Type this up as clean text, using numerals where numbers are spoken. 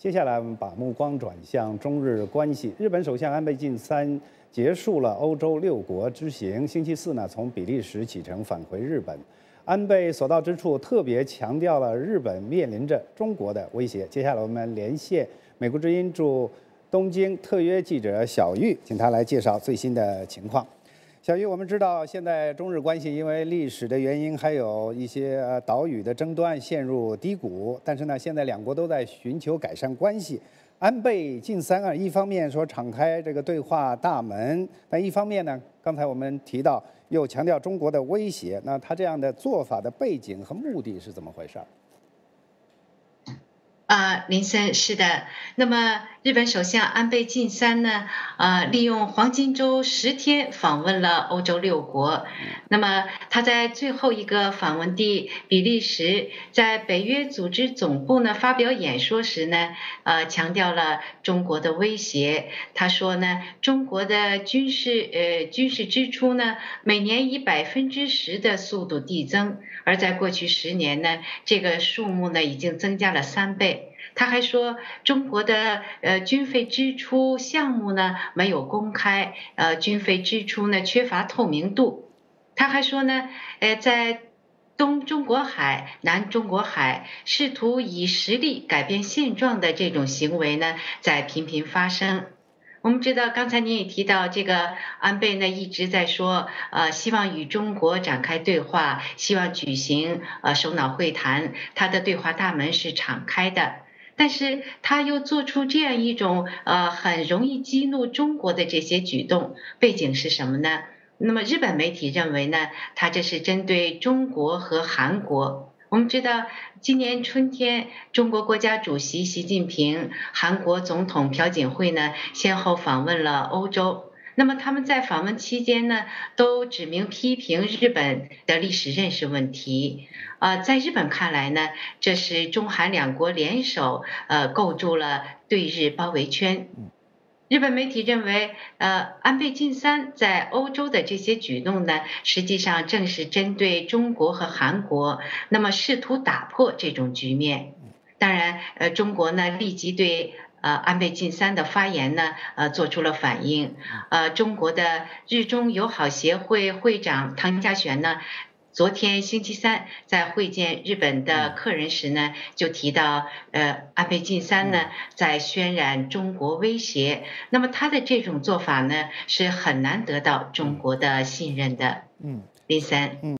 接下来我们把目光转向中日关系。日本首相安倍晋三结束了欧洲6国之行，星期四呢从比利时启程返回日本。安倍所到之处特别强调了日本面临着中国的威胁。接下来我们连线美国之音驻东京特约记者小玉，请他来介绍最新的情况。小玉，我们知道现在中日关系因为历史的原因，还有一些岛屿的争端陷入低谷，但是呢，现在两国都在寻求改善关系。安倍晋三一方面说敞开这个对话大门，但一方面呢，刚才我们提到又强调中国的威胁，那他这样的做法的背景和目的是怎么回事？ 林森是的。那么日本首相安倍晋三呢，利用黄金周10天访问了欧洲6国。那么他在最后一个访问地比利时，在北约组织总部呢发表演说时呢，强调了中国的威胁。他说呢，中国的军事支出呢，每年以10%的速度递增，而在过去10年呢，这个数目呢已经增加了3倍。他还说，中国的军费支出项目呢没有公开，军费支出呢缺乏透明度。他还说呢，在东中国海、南中国海试图以实力改变现状的这种行为呢，在频频发生。我们知道，刚才您也提到，这个安倍呢一直在说，希望与中国展开对话，希望举行首脑会谈，他的对话大门是敞开的。但是他又做出这样一种很容易激怒中国的这些举动，背景是什么呢？那么日本媒体认为呢，他这是针对中国和韩国。我们知道，今年春天，中国国家主席习近平、韩国总统朴槿惠呢，先后访问了欧洲。那么他们在访问期间呢，都指明批评日本的历史认识问题。在日本看来呢，这是中韩2国联手构筑了对日包围圈。日本媒体认为，安倍晋三在欧洲的这些举动呢，实际上正是针对中国和韩国，那么试图打破这种局面。当然，中国呢立即对安倍晋三的发言呢，做出了反应。中国的日中友好协会会长唐家璇呢，昨天星期三在会见日本的客人时呢，就提到，安倍晋三呢在渲染中国威胁。那么他的这种做法呢，是很难得到中国的信任的。林森。